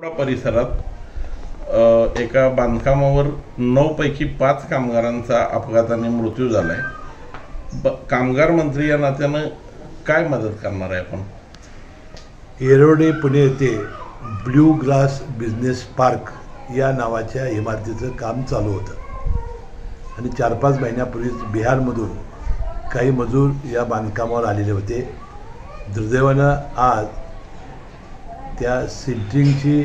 परिसरात एका बांधकामावर 9 पैकी 5 कामगारांचा अपघाताने मृत्यू झालाय। कामगार मंत्री या नात्यानं काय मदत करणार आहे आपण? येरोडे पुणे येथे ब्ल्यू ग्लास बिझनेस पार्क या नावाच्या इमारतीचं काम चालू होतं आणि 4-5 महिन्यापूर्वीच बिहारमधून काही मजूर या बांधकामावर आलेले होते। दुर्दैवानं आज त्या सिंटरिंगची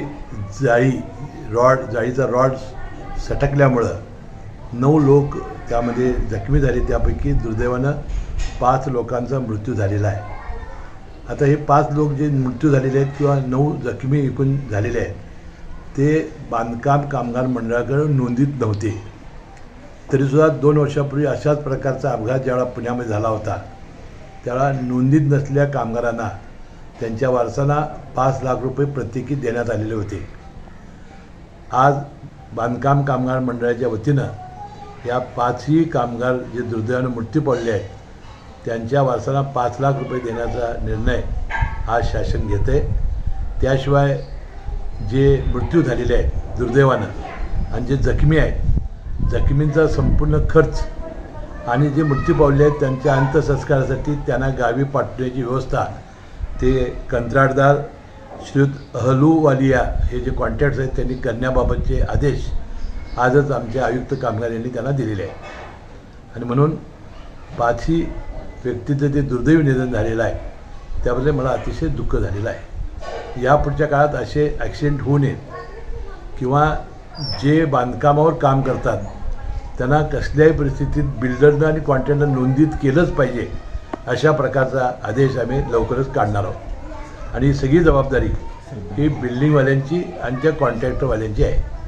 जाळीचा रॉड सटकल्यामुळं 9 लोक त्यामध्ये जखमी झाले। त्यापैकी दुर्दैवानं 5 लोकांचा मृत्यू झालेला आहे। आता हे 5 लोक जे मृत्यू झालेले आहेत किंवा 9 जखमी एकूण झालेले आहेत ते बांधकाम कामगार मंडळाकडे नोंदीत नव्हते। तरीसुद्धा 2 वर्षापूर्वी अशाच प्रकारचा अपघात ज्यावेळा पुण्यामध्ये झाला होता त्यावेळा नोंदीत नसलेल्या कामगारांना त्यांच्या वारसांना 5 लाख रुपये प्रत्येकी देण्यात आलेले होते। आज बांधकाम कामगार मंडळाच्या वतीनं या 5ही कामगार जे दुर्दैवानं मृत्यू पावले आहेत त्यांच्या वारसांना 5 लाख रुपये देण्याचा निर्णय आज शासन घेते। त्याशिवाय जे मृत्यू झालेले आहेत दुर्दैवानं आणि जे जखमी आहेत जखमींचा संपूर्ण खर्च आणि जे मृत्यू पावले आहेत त्यांच्या अंत्यसंस्कारासाठी त्यांना गावी पाठवण्याची व्यवस्था ते कंत्राटदार श्रीयुत अहलूवालिया हे जे कॉन्ट्रॅक्ट्स आहेत त्यांनी करण्याबाबतचे आदेश आजच आमचे आयुक्त कामगार यांनी त्यांना दिलेले आहेत आणि म्हणून 5ही व्यक्तीचं जे दुर्दैवी निधन झालेलं आहे त्याबद्दल मला अतिशय दुःख झालेलं आहे। यापुढच्या काळात असे ॲक्सिडेंट होऊ नयेत किंवा जे बांधकामावर काम करतात त्यांना कसल्याही परिस्थितीत बिल्डरनं आणि कॉन्ट्रॅक्टरनं नोंदीत केलंच पाहिजे अशा प्रकारचा आदेश आम्ही लवकरच काढणार आहोत आणि सगळी जबाबदारी ही बिल्डिंगवाल्यांची आणि त्या कॉन्ट्रॅक्टरवाल्यांची आहे।